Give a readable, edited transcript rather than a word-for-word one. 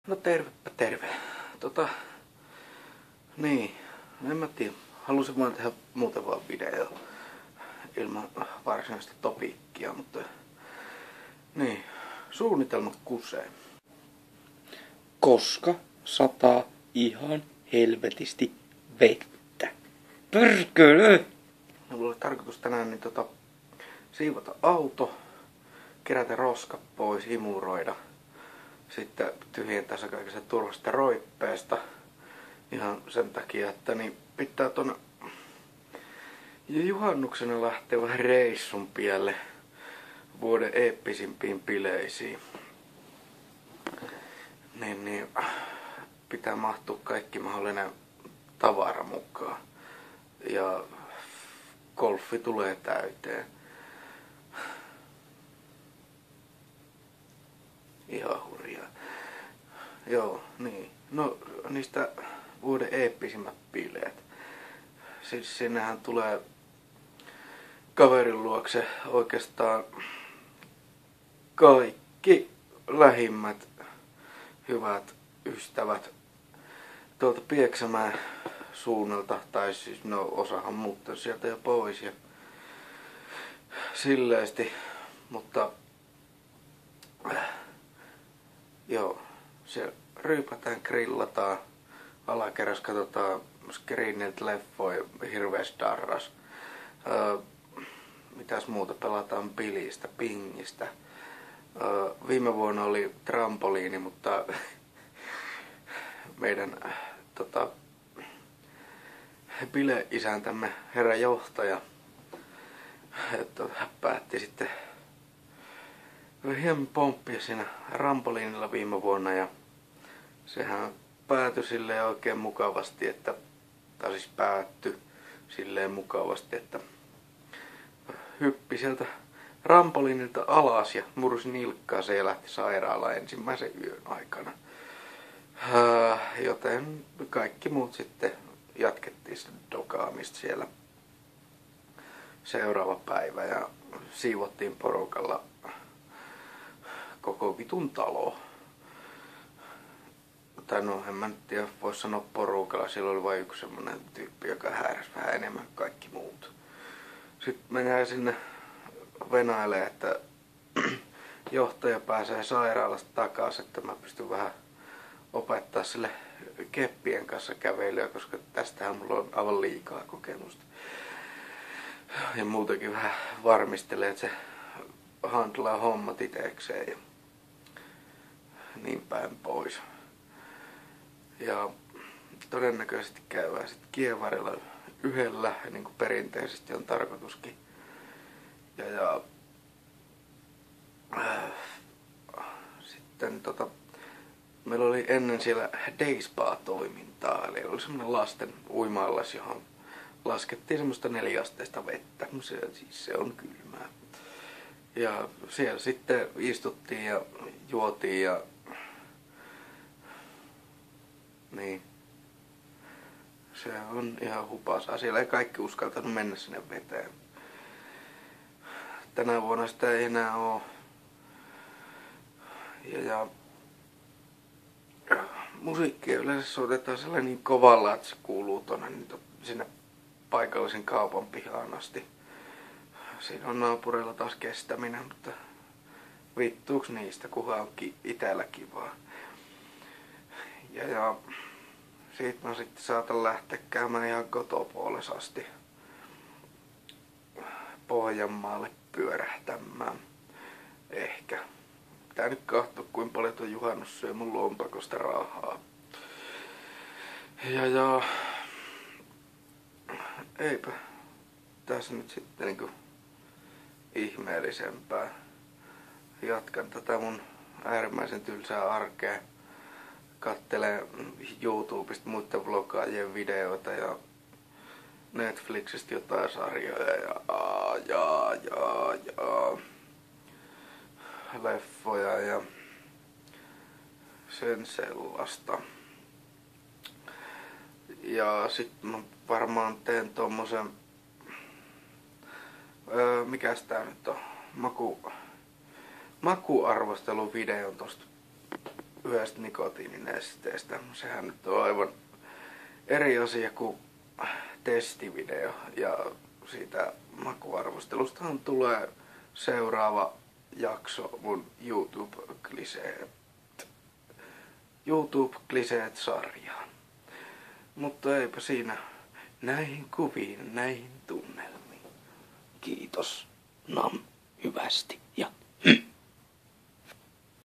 No tervepä terve. Niin, en mä tiedä. Halusin vaan tehdä muuten vaan video ilman varsinaista topiikkia, mutta niin, suunnitelmat kusee. Koska sataa ihan helvetisti vettä. Pörkölö! Mulla oli tarkoitus tänään siivota auto, kerätä roskat pois, imuroida. Sitten tyhjentää se kaikesta turvasta roippeesta. Ihan sen takia, että pitää tuonne juhannuksena lähteä vähän reissun pielle vuoden eeppisimpiin bileisiin. Niin pitää mahtua kaikki mahdollinen tavara mukaan. Ja golfi tulee täyteen. Ihan hurjaa. Joo, niin. No niistä vuoden eeppisimmät bileet. Siis sinnehän tulee kaverin luokse oikeastaan kaikki lähimmät hyvät ystävät tuolta Pieksämäen suunnalta, tai siis no osahan muuttaa sieltä jo pois ja silleesti, mutta joo, siellä ryypätään, grillataan, alakerras katsotaan screeniltä leffoja, hirveäs darras. Mitäs muuta, pelataan bilistä, pingistä. Viime vuonna oli trampoliini, mutta meidän bileisäntämme herra johtaja päätti sitten hieman pomppia siinä trampoliinilla viime vuonna ja sehän päätyi silleen oikein mukavasti, tai siis päättyi silleen mukavasti, että hyppi sieltä trampoliinilta alas ja mursi nilkkaansa ja lähti sairaalaan ensimmäisen yön aikana. Joten kaikki muut sitten jatkettiin sitä dokaamista siellä seuraava päivä ja siivottiin porukalla koko vitun talo. Tai no en mä nyt tiedä, vois sanoa porukalla, siellä oli vain yksi semmonen tyyppi, joka hääräsi vähän enemmän kaikki muut. Sitten mennään sinne venailemaan, että johtaja pääsee sairaalasta takaisin, että mä pystyn vähän opettaa sille keppien kanssa kävelyä, koska tästähän mulla on aivan liikaa kokemusta. Ja muutenkin vähän varmistelee, että se handlaa hommat itekseen ja niin päin pois. Ja todennäköisesti käydään sitten kievarilla yhdellä, niin kuin perinteisesti on tarkoituskin. Ja sitten meillä oli ennen siellä day spa-toimintaa, eli oli semmoinen lasten uima-allas, johon laskettiin semmoista 4-asteista vettä. Se on kylmää. Ja siellä sitten istuttiin ja juotiin ja niin. Se on ihan hupasaa. Siellä ei kaikki uskaltanut mennä sinne veteen. Tänä vuonna sitä ei enää oo. Ja musiikkia yleensä soitetaan sellainen niin kovalla, että se kuuluu sinne paikallisen kaupan pihaan asti. Siinä on naapureilla taas kestäminen, mutta vittuuks niistä, kunhan on itellä kivaa. Ja siitä mä sitten saatan lähteä käymään ihan kotopuolessa asti Pohjanmaalle pyörähtämään. Ehkä. Pitää nyt katsoa, kuinka paljon tuo juhannus syö mun lompakosta rahaa. Ja eipä tässä nyt sitten niinku ihmeellisempää. Jatkan tätä mun äärimmäisen tylsää arkea. Kattelen YouTubesta muiden vlogaajien videoita ja Netflixistä jotain sarjoja ja leffoja ja sen sellaista. Ja sit mä varmaan teen tommosen mikäs tää nyt on? Makuarvosteluvideon tosta yhdestä nikotiininesteestä. Sehän nyt on aivan eri asia kuin testivideo. Ja siitä makuarvostelustahan tulee seuraava jakso mun YouTube-kliseet-sarjaan. Mutta eipä siinä näihin kuviin, näihin tunnelmiin. Kiitos. Nam hyvästi ja